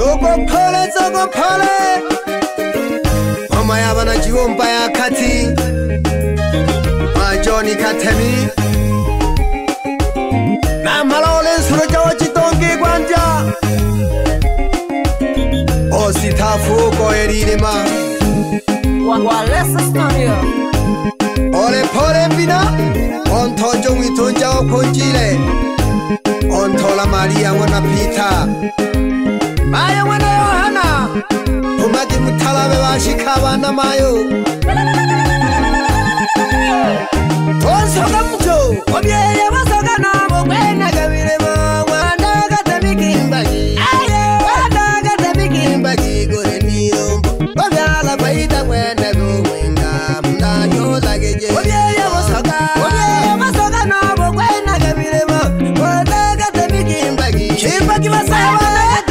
Soko pole Mama yabana jiwomba ya kati Majoni katemi Na malole suroja wachitongi gwanja Ositafu ko eririma Walesa studio Ole pole bina Onto jongi tonja okonjile Onto la Maria wana pita Maya wana Yohana Umagi mutalabe bashika na mayo Onsoga mjo Obyeye basoga nabo kwena gabirema Wanda gatamikimbaji Wanda gatamikimbaji Gore nirombo Obyala baita kwena gumwinga Mna yoza geje Obyeye basoga nabo kwena gabirema Wanda gatamikimbaji Kimbagi basaba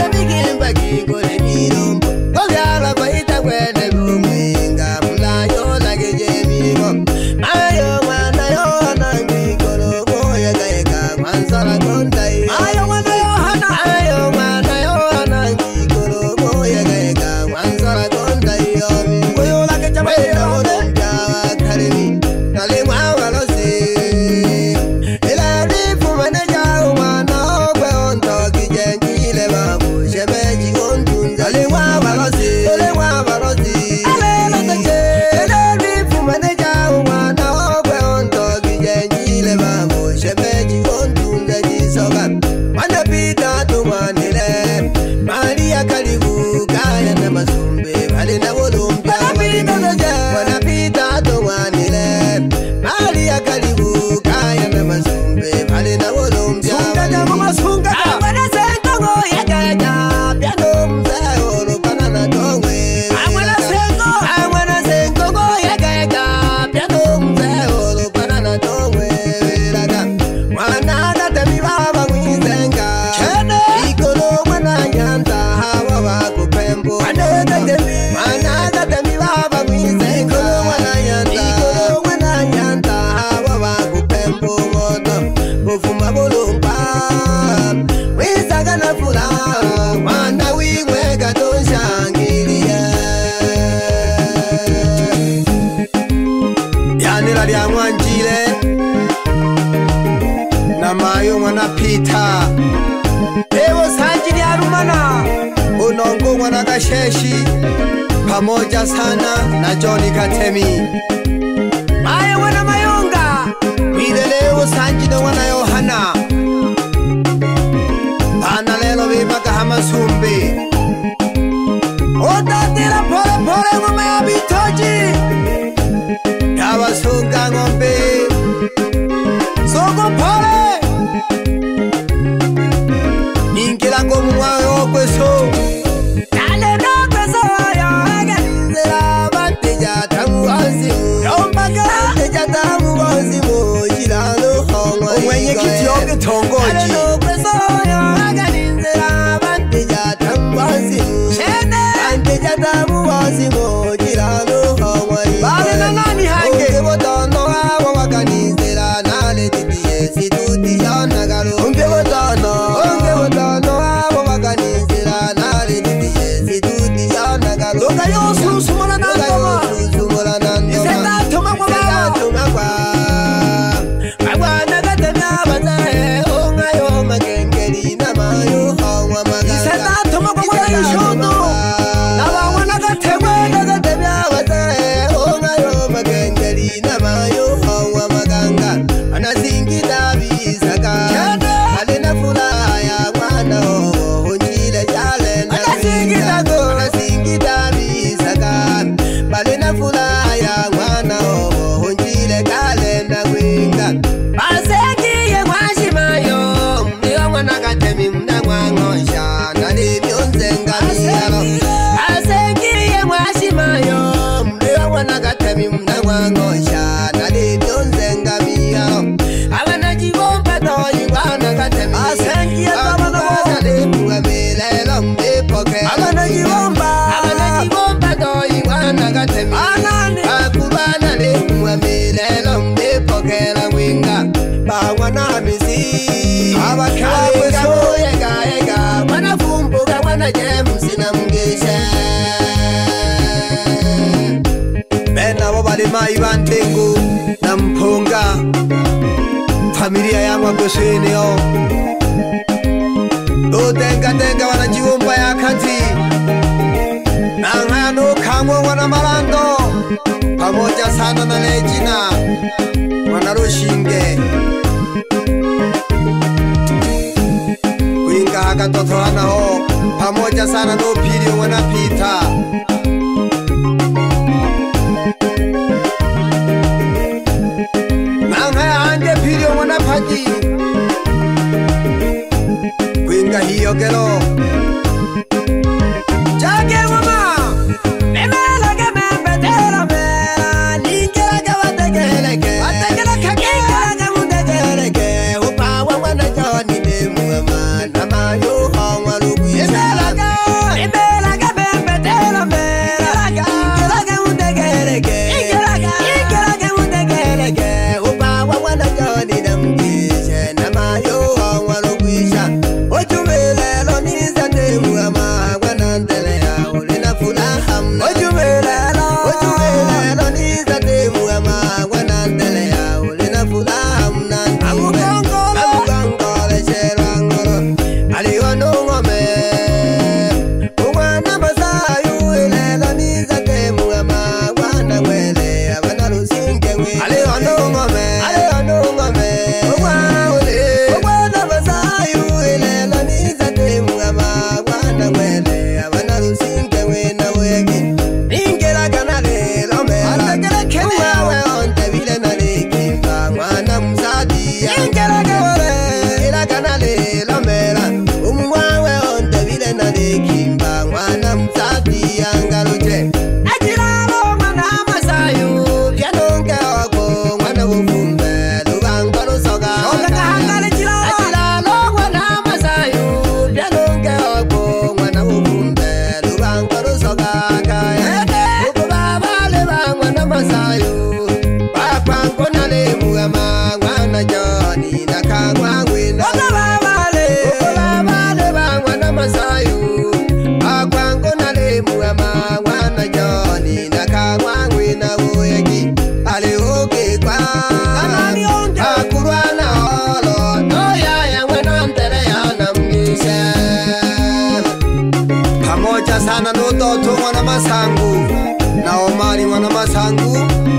Pita Ewo sanjini arumana Unongo mwana kasheshi Pamoja sana na Johnny Katemi Maya wana mayonga Midelewo sanjini wana Yohana Pana lelo vimaka hamasumbi Otatira pole pole ngome ya bitoji Yawa sunga ngombe Soko pole Mwayo kweso Dale no kweso yo Aganizera Banteja tamu wazimu Yombaga Banteja tamu wazimu Jirano hongo Mwenye kitioge tongoji Dale no kweso yo Aganizera Banteja tamu wazimu Shene Banteja tamu wazimu Jirano hongo Bale na nani hange Unge botono hawa waganizera Nale titiye situti ya nagalo Unge botono Loka yosu sumula nandoma Iseta tuma kwa Magwana katemya bazae Onga yo magengeri na mayo hawa maganga Iseta tuma kwa yishoto Nawa wana katemya bazae Onga yo magengeri na mayo hawa maganga Anazingita bisaka Alena fula ya mwana Honjile jale na Anazingita go Balena fula ya mwana honjile kale na winga Baseki ye mwashima yo Mdiyo mwana katemi mna mwangosha Nali myonzenga miyalo Baseki ye mwashima yo Mdiyo mwana katemi mna mwangosha Nali myonzenga miyalo Abana jigompa toyi mwana katemi Baseki ye tabana Abana mwa milelo mdipoke Abana jigompa toyi mwana katemi Akubana le mwa milelo mdipokela winga Bawana misi Abakala kweso yega yega Mwana fumbuga mai bantengu na mponga familia yangu akoseneo tenga wanajiumba ya kati na ngano kamwe wana malando pamoja sana na Lejina wana Rushinge kuinga hakatoto wanao pamoja sana no Pilio wana Pita na anje Pilio wana Paji kuinga hiyo gelo Jage mama Memela ke membetela mela Ningela ke wategeleke Wategela kakinga ke mutegeleke Upawa wana joni demu mama Nama yuho walugu isala Memela ke membetela mela Ningela ke mutegeleke Ningela ke mutegeleke Upawa wana joni demu kishe Nama yuho walugu isala Ojumele lo niza demu mama Wanandele ya ulina fulahamna Ojumele lo niza demu mama Wanandele ya ulina fulahamna Amugangole sherwangolo Aliwano ngome Uwana masayu ile lo niza demu mama Wanawele ya wanalusinge ngwe Aliwano ngome Uwana masayu ile lo niza demu mama Wanawele ya wanalusinge ngwe na wegi Ningela ganale lo mela Uwawe onte vile na likimba Mwana mzadi ya Ningela ganale lo mela Uwawe onte vile na likimba Mwana mzadi ya ngaluche Ajilalo mwana masayu Vyanonge wako mwana ufumbe Lubango lusoga Ajilalo mwana masayu Vyanonge wako mwana ufumbe Lubango lusoga Ukubabale ba mwana masayu Pakwango na lemu ama mwana joni na kagwangwina Ukubabale ba mwana masayu Pakwango na lemu ama mwana joni na kagwangwina Uyegi aliuki kwa Akurwa na holo Noya ya mwana mtere ya namgishe Pamoja sana nutoto mwana masangu Na Omari mwana masangu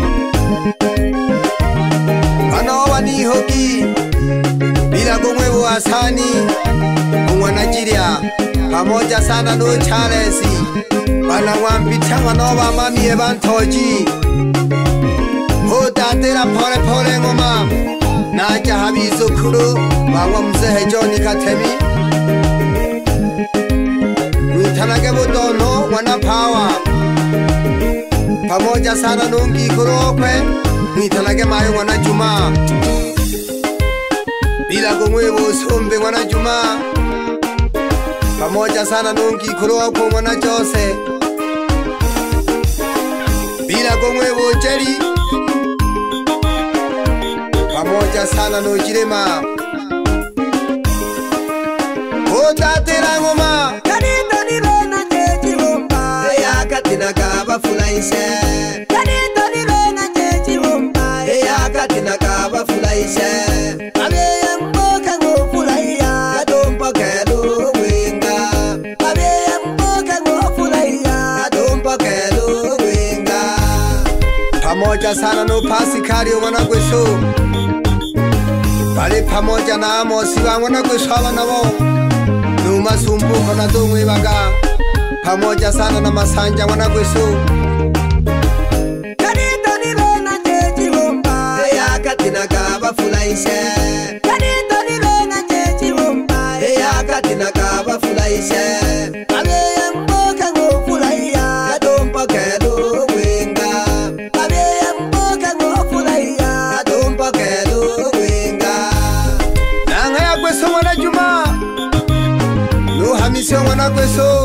Wanowa ni hoki Bila kumwebu asani Mwana jiria Pamoja sana no Charlesi Wana wampita wanowa mami ebantoji Hotatera pole pole ngoma Naja habizo kuru Wawa mzehe Joni Katemi Mwitanage budono wana power Pamoja sana nungi kurokwe Mwitanage mayo wana Juma Bila kumwebu sumbe wana Juma Pamoja sana nungi kurokwe wana Jose Bila kumwebu Jerry Pamoja sana no Jirema Otatera ngoma Kanita nilona jeji womba Eya katina kaba fulaishe Kanita nilona jeji womba Eya katina kaba fulaishe Abeye mboka ngofulaiya Katompa kelu winga Abeye mboka ngofulaiya Katompa kelu winga Pamoja sana no Pasikari wana kweso Bali pamoja na Amosi wana kweso wana wo Numa sumbuko na dungwe baga Pamoja sana na Masanja wana kweso Kanita nilona jeji womba Eya katina kaba fulaishe Kanita nilona jeji womba Eya katina kaba fulaishe Abeye mboka ngofulaiya Katompa kelu winga Abeye mboka ngofulaiya Katompa kelu winga Nanga ya kweso wana Juma Hamisi wana kweso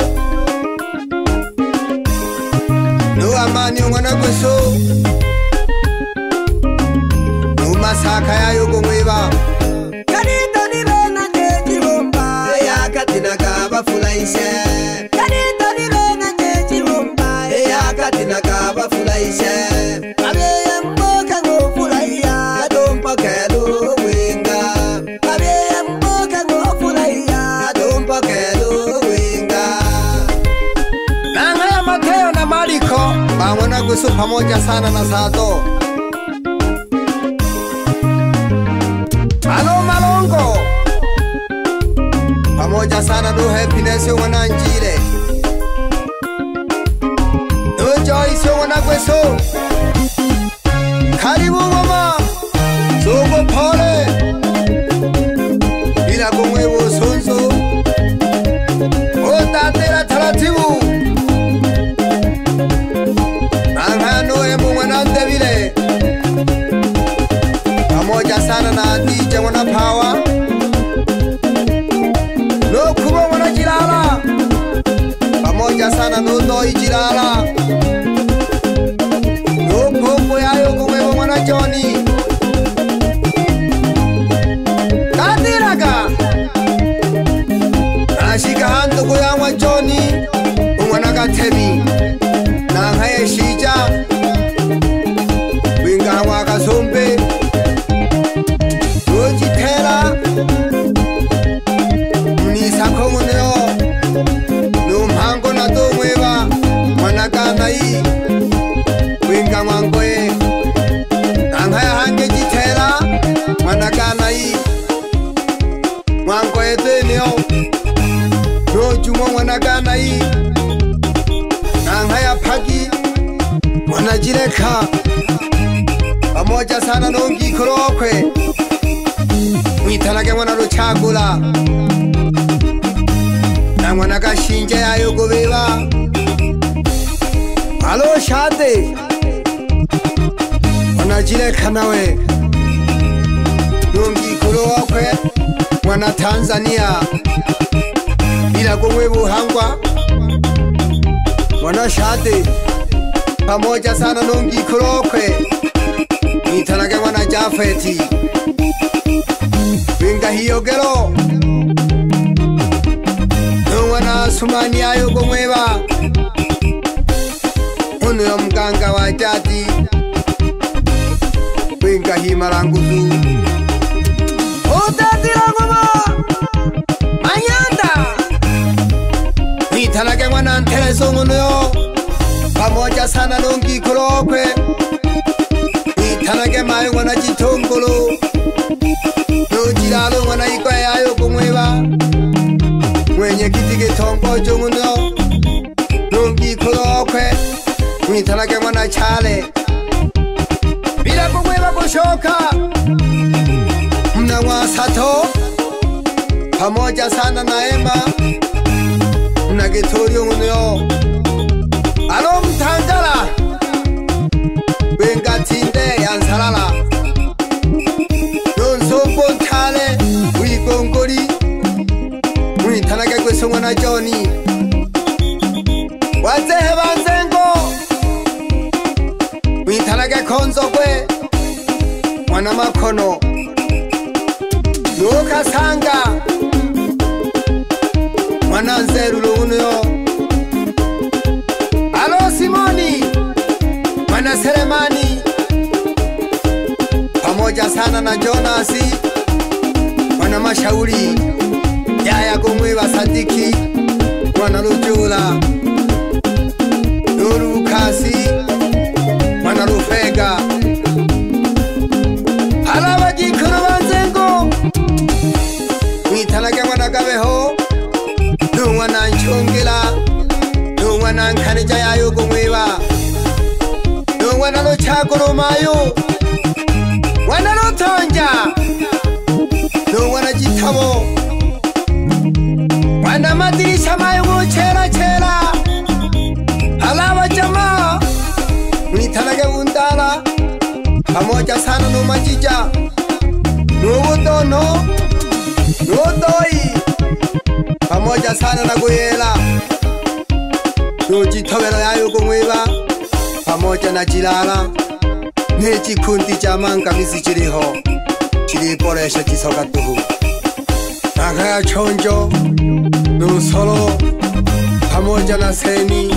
No amani wana kweso No masaka ya yuko mweba Kanita nilona jeji womba Eya katina kaba fulaishe Kanita nilona jeji womba Eya katina kaba fulaishe Abeye Gweso pamoja sana na Sato. Alo Malongo pamoja sana no Happiness wana Njire no Joyce wana Gweso. Karibu mama Sogo pole bila kumwevo sonso otatera taratibu angano emu mwanande vile pamoja sana na DJ wana Power no kubo wana Jilala pamoja sana no Doi Jilala no Kombo yayo kumwevo mwana Johnny Kadiraga Ashika hando kuyangwa Johnny umwana Gatemi na ngaye Shija winga waka Sombe Ojitela Mnisa komuneo Numhango na domweba Managana hii winga wangwe na ngaye hange jitela Managana hii wangwe teneo no jumo Managana hii na ngaye pagi Wanajireka pamoja sana nongi kurokwe mwitanage mwana Ruchagula na mwana Gashinje yayo gobeba. Alo Shade wanajireka nawe nongi kurokwe mwana Tanzania bila kumwe buhangwa mwana Shade pamoja sana nongi kurokwe mwitanage mwana Jafeti winga hiyogero nungwana Sumani yayo kumweba unu ya mganga wa jadi winga himaranguzu utatira ngoma Manyanda mwitanage mwana Nterezo ngunuyo pamoja sana nongi kurokwe mwitanage mayo mwana Jitongolo no Jilalo mwana Igwe yayo kumweba mwenye kitige tongo jonguno nongi kurokwe mwitanage mwana Chale bila kumweba kushoka mna wa Sato pamoja sana na Emma mna Getorio ngunuyo. Alo Mtangala wenga Tinde yansalala nonsombo Ntale wigongori mwitanage Gweso mwana Johnny wazehe banzengo mwitanage Konzogwe mwana Makono Nukasanga mwana Nzerulo unuyo. Alo Simoni mwana Seremani pamoja sana na Jonasi mwana Mashauri yaya kumweba Sadiki mwana Rujula Nuru Kasi mwana Rufega. Alaba jikuru banzengo mwitanage mwana Gabeho nungwana Nchongela nungwana Nkanija yayo kumweba nungwana Ruchagula mayo mwana Rutonja nungwana Jitabo mwana Madirisha mayo chera chera. Alaba jamaa mwitanage Bundala pamoja sana no Majija no Butono no Doi pamoja sana na Guyela no Jitobero yayo kumweba pamoja na Jilala n'ekikundi ky'amangamizi kiriho kiriporesha kisokatuhu nakaya Chonjo n'Usolo pamoja na Seni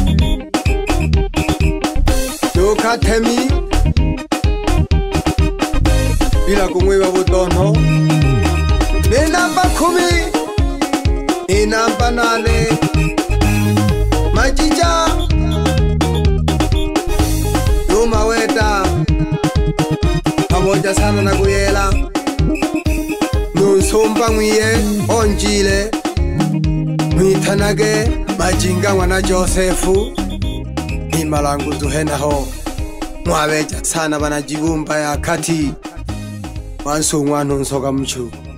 n'Ukatemi bila kumweba Butono ni namba 10 ni namba 8 Majija maweta pamoja sana na kuyela nunsumba mwiye onjile mwitanage majinga mwana Josefu imalangu duhenaho mwabeja sana banajibumba ya kati wansungwa nunsoga mchu